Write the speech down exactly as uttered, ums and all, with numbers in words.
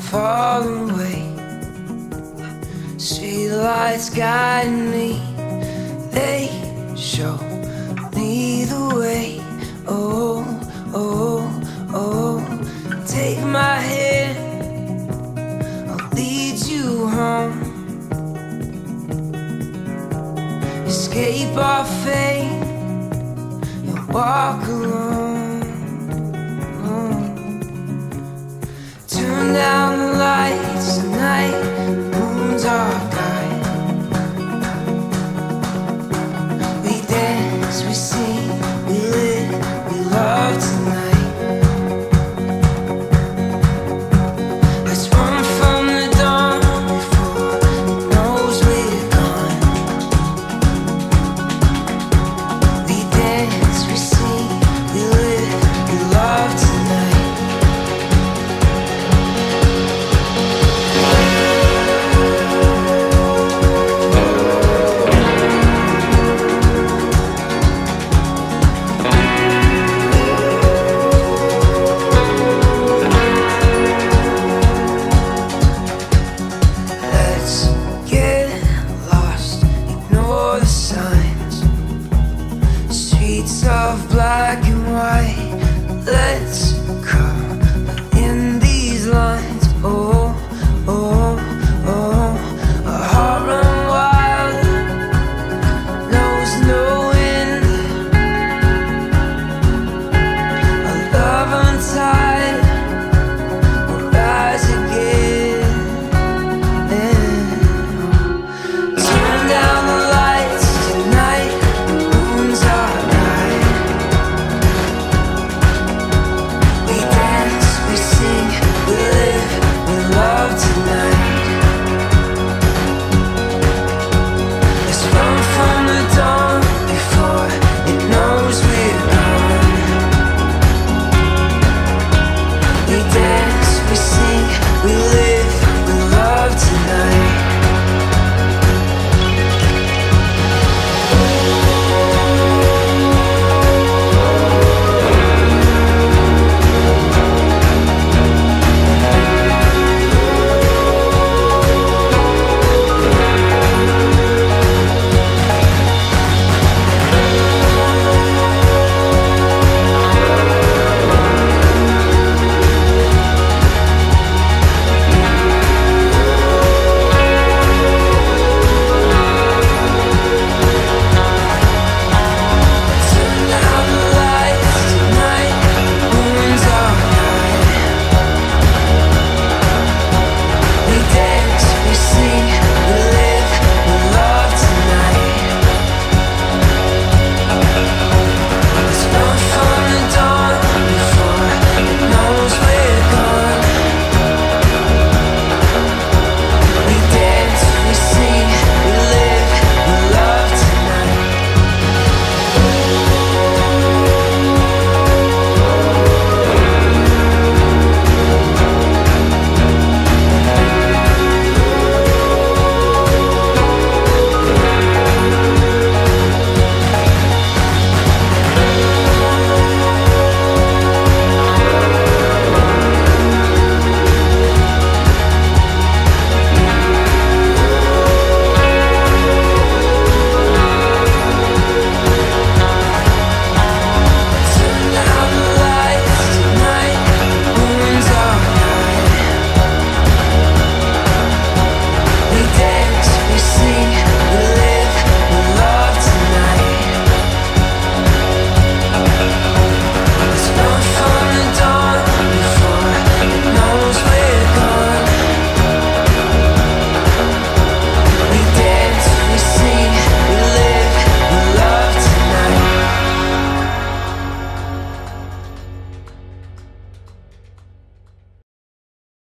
far away. Street lights guide me, they show me the way. Oh, oh, oh, take my hand, I'll lead you home. Escape our fate and walk alone. Turn down the lights tonight, moon's our guide. We dance, we sing, we live, we love tonight. Let's run from the dawn before it knows we're gone. We dance, we sing, we live, we love tonight. Let's get lost, ignore the signs. Streets of black and white. Let's